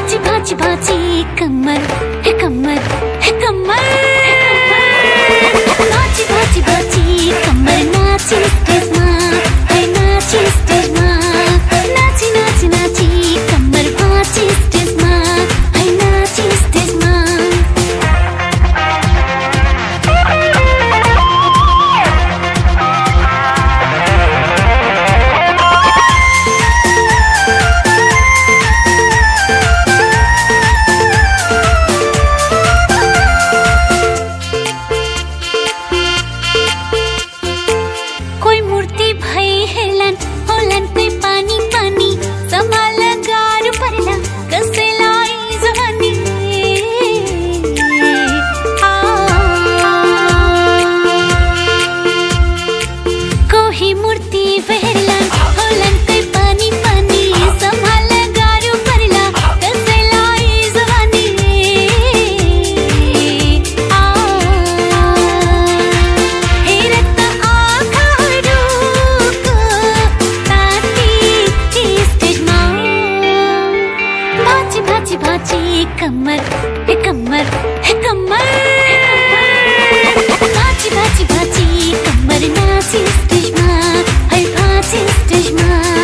भाची भाची भाची कमर है कमर है कमर भाची भाची भाची कमर नाची स्टेज मा है नाची स्टेज मा नाची नाची नाची कमर भाची स्टेज मा है नाची स्टेज मा कोई मूर्ति भई हेलन होलन कोई पानी पानी समाल गार परला कसलाई जवानी कोई मूर्ति बहरलन होलन कोई पानी पानी समाल गार परला कसलाई जवानी भाची भाची कमर है कमर है कमर भाची भाची भाची कमर नाची स्टेज मा है भाची स्टेज मा